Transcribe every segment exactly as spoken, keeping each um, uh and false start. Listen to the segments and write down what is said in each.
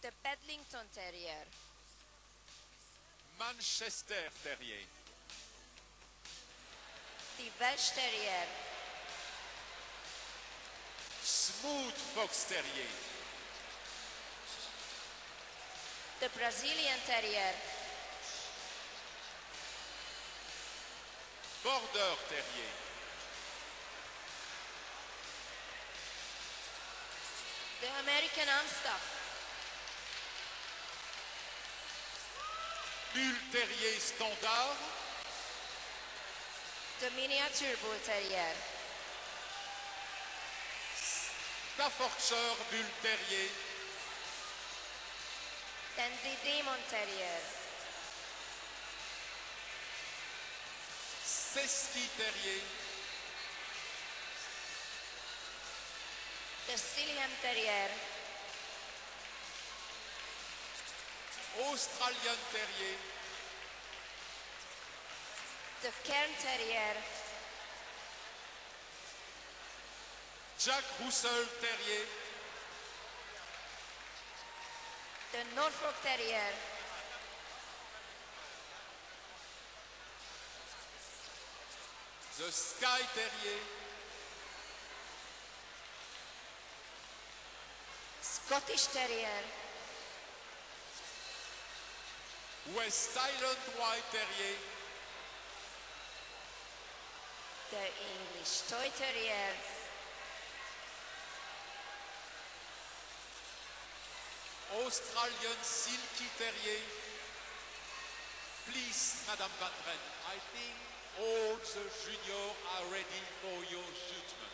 The Bedlington Terrier. Manchester Terrier. The Welsh Terrier. Smooth Fox Terrier. The Brazilian Terrier. Border Terrier. The American Amstaff. Bull Terrier Standard. The Miniature Bull Terrier. Staffordshire Bull Terrier. Then the Demon Terrier. Cesky Terrier. The Sealyham Terrier. Australian Terrier. The Cairn Terrier. Jack Russell Terrier. The Norfolk Terrier. The Skye Terrier. Scottish Terrier. West Island White Terrier. The English Toy Terrier. Australian Silky Terrier. Please, Madame Van Bren, I think all the juniors are ready for your shipment.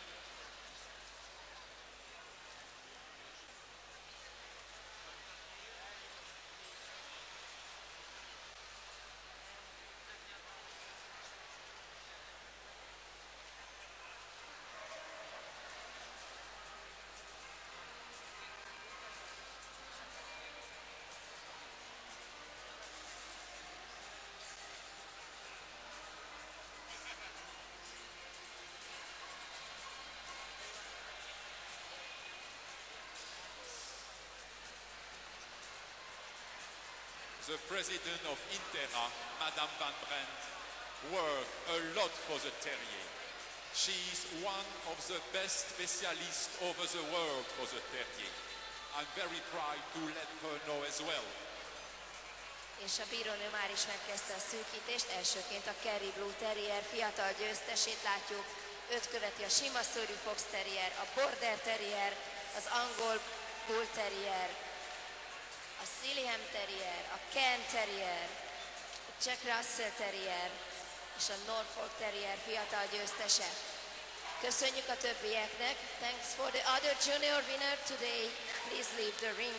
The president of Intera, Madame Van Brent, worked a lot for the terrier. She is one of the best specialists over the world for the terrier. I'm very proud to let her know as well. És a bírónő már is megkezdte a szűkítést. Elsőként a Kerry Blue Terrier fiatal győztesét látjuk. Őt követi a sima szőrű Fox Terrier, a Border Terrier, az Angol Bull Terrier, a Sealyham Terrier, a Cairn Terrier, a Jack Russell Terrier és a Norfolk Terrier fiatal győztese. Köszönjük a többieknek. Thanks for the other junior winner today. Please leave the ring.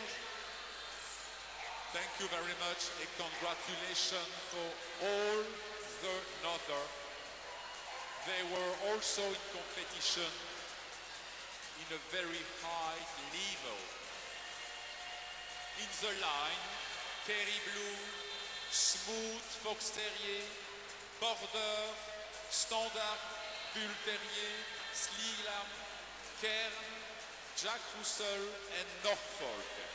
Thank you very much and congratulations for all the other. They were also in competition in a very high level. In the line, Kerry Blue, Smooth Fox Terrier, Border, Standard Bull Terrier, Sealyham, Cairn, Jack Russell and Norfolk Terrier.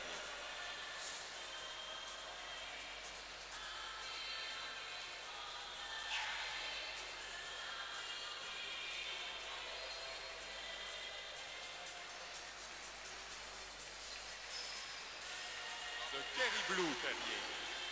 The Kerry Blue Terrier.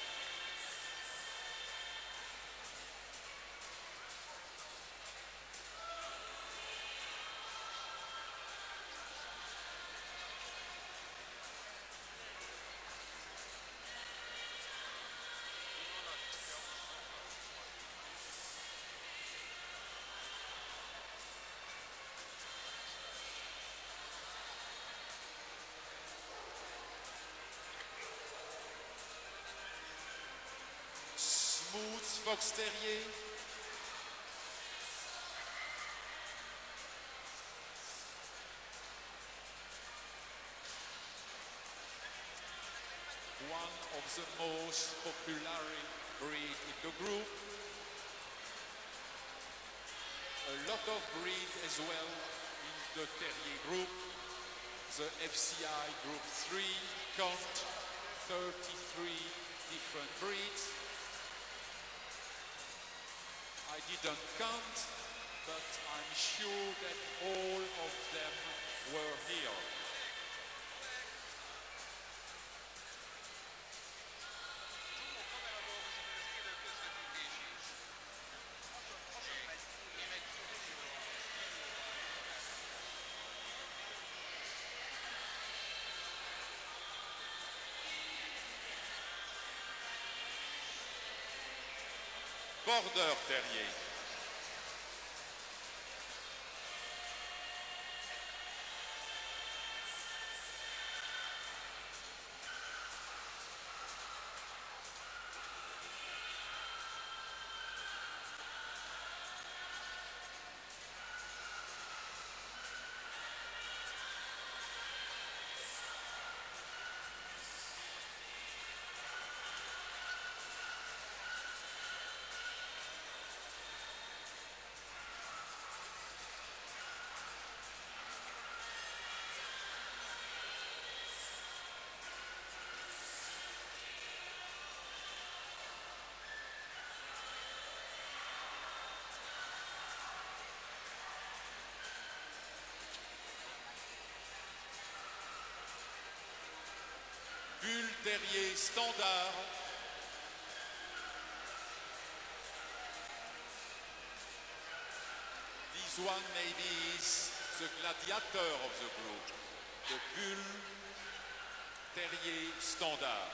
Smooth Fox Terrier. One of the most popular breed in the group. A lot of breed as well in the Terrier group. The F C I Group three count thirty-three different breeds. I didn't count, but I'm sure that all of them were here. Border Terrier. Bull Terrier standard. This one maybe is the gladiator of the group, the Bull Terrier standard.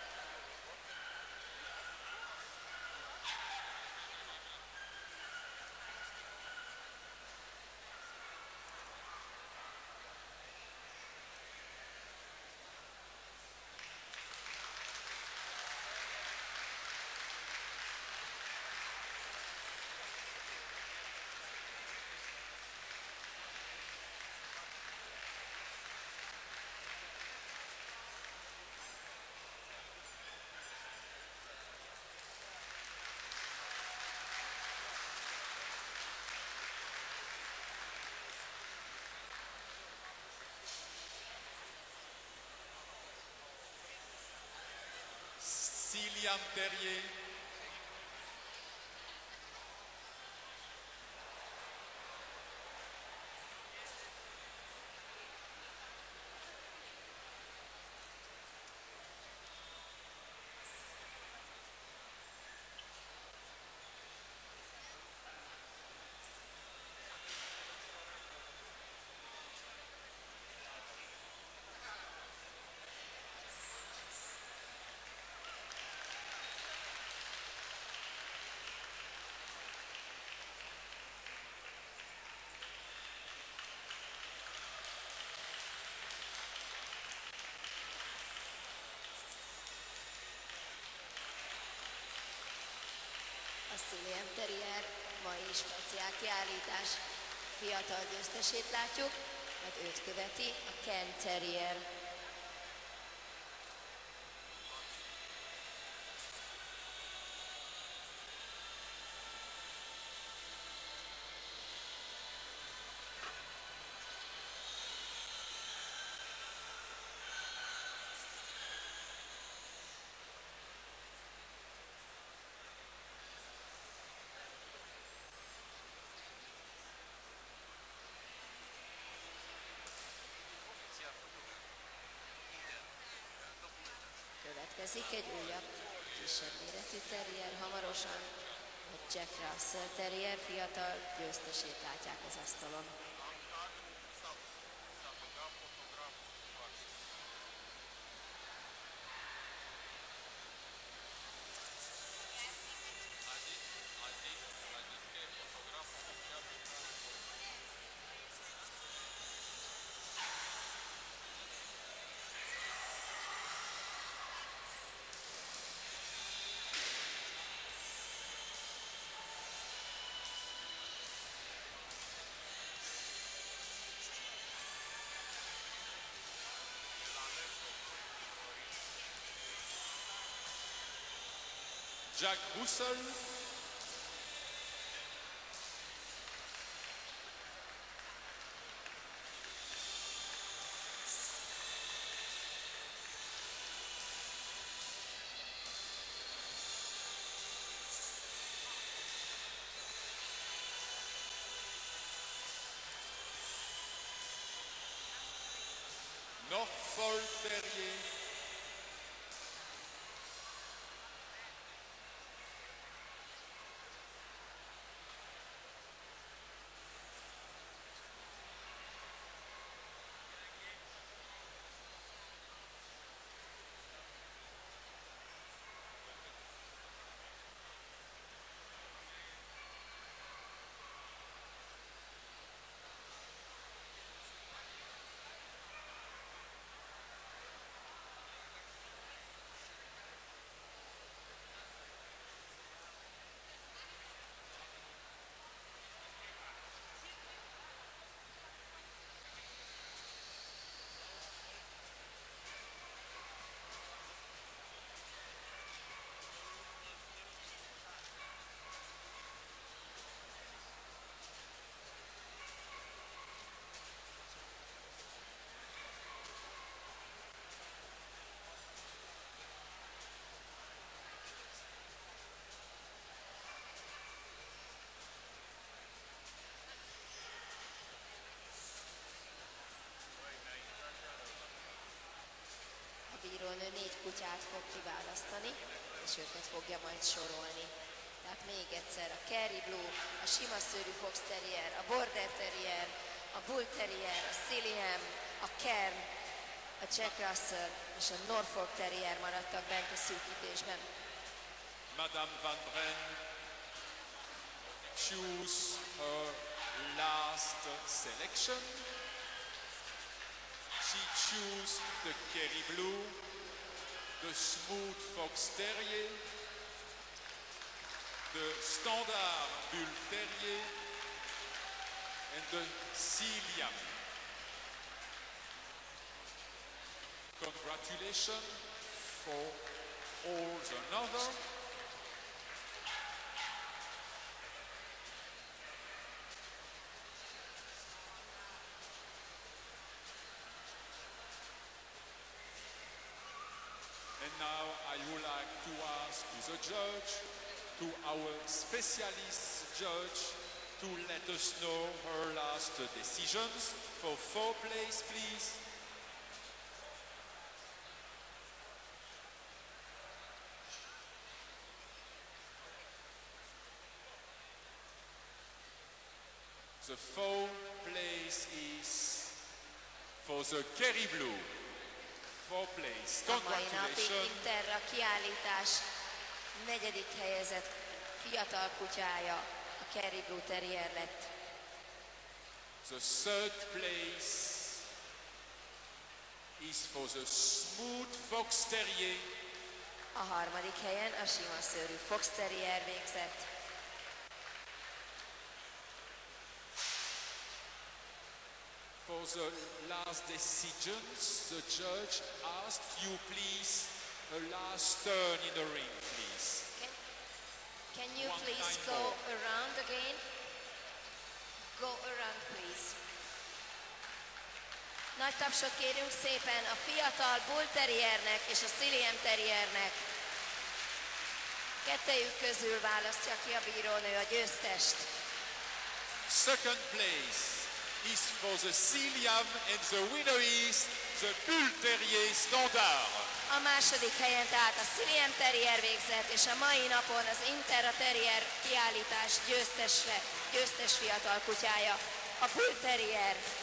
Sealyham Terrier. A Sealyham Terrier mai speciál kiállítás fiatal győztesét látjuk, majd őt követi a Ken Terrier. Következik egy újabb, kisebb méretű terrier hamarosan, a Jack Russell Terrier fiatal győztesét látják az asztalon. Jack Russell. Terrier. A bírónő négy kutyát fog kiválasztani, és őket fogja majd sorolni. Tehát még egyszer a Kerry Blue, a sima szőrű Fox Terrier, a Border Terrier, a Bull Terrier, a Sealyham, a Cairn, a Jack Russell és a Norfolk Terrier maradtak bent a szűkítésben. Madame Van Bren choose her last selection. She choose the Kerry Blue, the Smooth Fox Terrier, the Standard Bull Terrier, and the Sealyham. Congratulations for all the another. And now I would like to ask to the judge, to our specialist judge, to let us know her last decisions. For four place, please. The fourth place is for the Kerry Blue. Fourth place. A mai napi Congratulations. Interra kiállítás negyedik helyezett fiatal kutyája, a Kerry Blue Terrier lett. The third place is for the Smooth Fox Terrier. A harmadik helyen a sima szőrű Fox Terrier végzett. For the last decisions, the judge asked you please a last turn in the ring, please. Can, can you One please nine go four. around again? Go around, please. Nagy tapsot kérünk szépen a fiatal Bull Terriernek és a Sealyham Terriernek. Kettejük közül választja ki a bírónő a győztest. Second place is for the Sealyham and the winner is the Bull Terrier Standard. A második helyen tehát a Sealyham Terrier végzett, és a mai napon az Interra Terrier kiállítás győztesre, győztes fiatal kutyája, a Bull Terrier.